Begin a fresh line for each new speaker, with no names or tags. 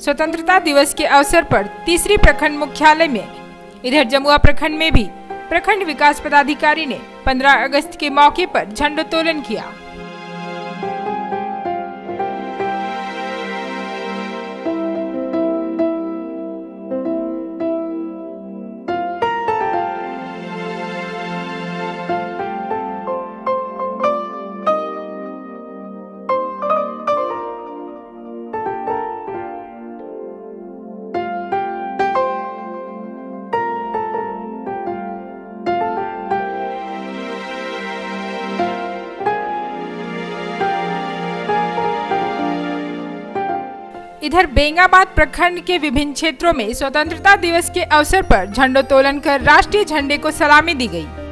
स्वतंत्रता दिवस के अवसर पर तीसरी प्रखंड मुख्यालय में, इधर जमुआ प्रखंड में भी प्रखंड विकास पदाधिकारी ने 15 अगस्त के मौके पर झंडोत्तोलन किया। इधर बेंगाबाद प्रखंड के विभिन्न क्षेत्रों में स्वतंत्रता दिवस के अवसर पर झंडोत्तोलन कर राष्ट्रीय झंडे को सलामी दी गई।